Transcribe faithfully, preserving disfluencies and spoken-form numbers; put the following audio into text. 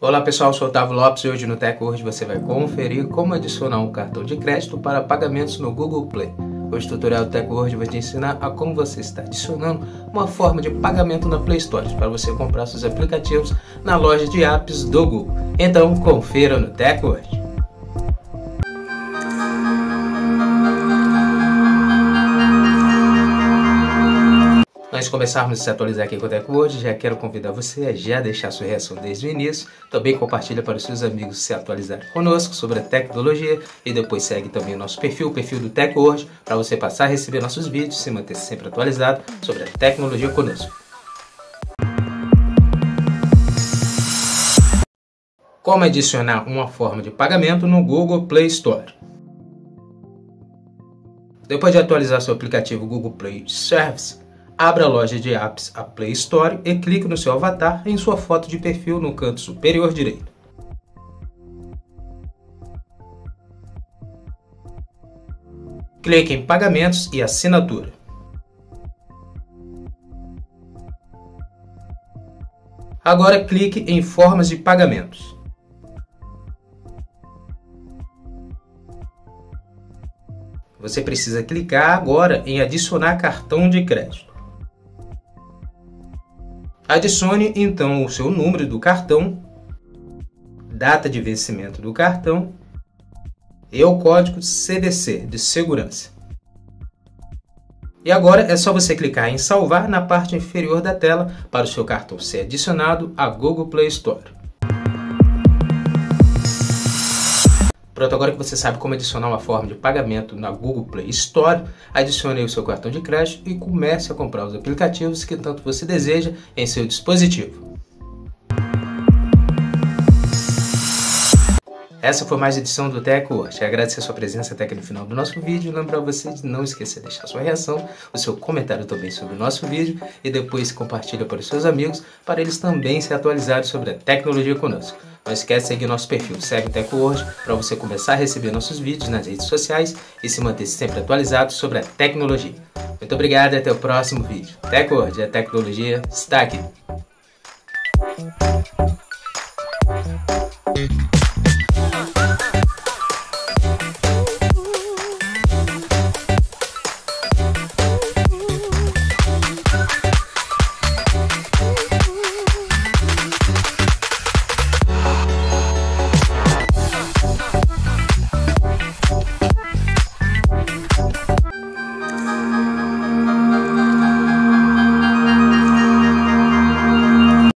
Olá pessoal, eu sou Otávio Lopes e hoje no TecWord você vai conferir como adicionar um cartão de crédito para pagamentos no Google Play. Hoje o tutorial do TecWord vai te ensinar a como você está adicionando uma forma de pagamento na Play Store para você comprar seus aplicativos na loja de apps do Google. Então confira no TecWord. Antes de começarmos a se atualizar aqui com o TecWord, já quero convidar você a já deixar sua reação desde o início, também compartilha para os seus amigos se atualizarem conosco sobre a tecnologia e depois segue também o nosso perfil, o perfil do TecWord, para você passar a receber nossos vídeos e se manter sempre atualizado sobre a tecnologia conosco. Como adicionar uma forma de pagamento no Google Play Store? Depois de atualizar seu aplicativo Google Play Service, abra a loja de apps, a Play Store, e clique no seu avatar em sua foto de perfil no canto superior direito. Clique em Pagamentos e Assinatura. Agora clique em Formas de Pagamentos. Você precisa clicar agora em Adicionar cartão de crédito. Adicione então o seu número do cartão, data de vencimento do cartão e o código C V C de segurança. E agora é só você clicar em salvar na parte inferior da tela para o seu cartão ser adicionado à Google Play Store. Pronto, agora que você sabe como adicionar uma forma de pagamento na Google Play Store, adicione aí o seu cartão de crédito e comece a comprar os aplicativos que tanto você deseja em seu dispositivo. Essa foi mais uma edição do TecWord. Agradecer a sua presença até aqui no final do nosso vídeo. Lembrar você de não esquecer de deixar sua reação, o seu comentário também sobre o nosso vídeo e depois compartilha para os seus amigos para eles também se atualizarem sobre a tecnologia conosco. Não esquece de seguir nosso perfil, segue o TecWord para você começar a receber nossos vídeos nas redes sociais e se manter sempre atualizado sobre a tecnologia. Muito obrigado e até o próximo vídeo. TecWord, a tecnologia está aqui.